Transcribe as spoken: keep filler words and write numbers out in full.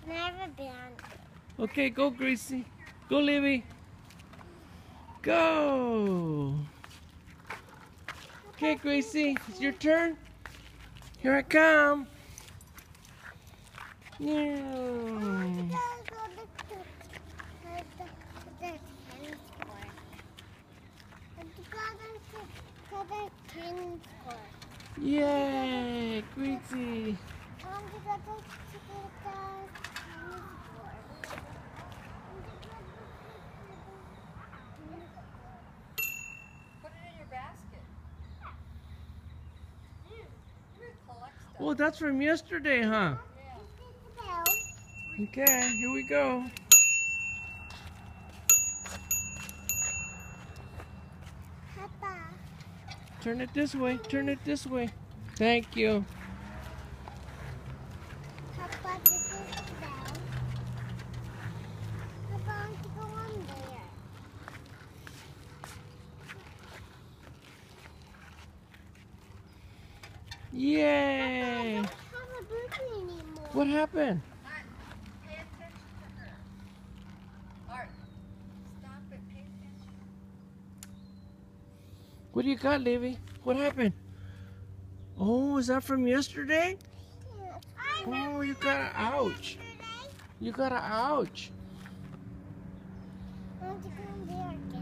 Never been. Okay, go, Gracie. Go, Livy. Go. Okay, Gracie, it's your turn. Here I come. Yeah. Yay, Gracie. Put it in your basket. Oh, that's from yesterday, huh? Yeah. Okay, here we go. Papa. Turn it this way. Turn it this way. Thank you. Papa, this is the bell. Papa, I want to go on there. Yay! I don't have a birthday anymore. What happened? Alright, pay attention to her. Alright, stop it, pay attention. What do you got, Livy? What happened? Oh, is that from yesterday? Oh, you got an ouch. You got an ouch. I want to go on there again.